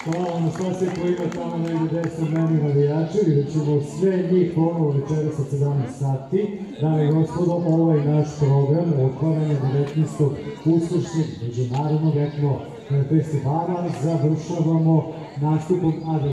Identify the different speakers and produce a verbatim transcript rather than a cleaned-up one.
Speaker 1: Hvala vam šta se ko ima tamo negde desno meni navijači, vidjet ćemo sve njih ponovo večeras od sedamnaest sati. Dame i gospodo, ovaj naš program otvaranja devetnaestog uskršnjeg međunarodnog etno festivala završavamo nastupom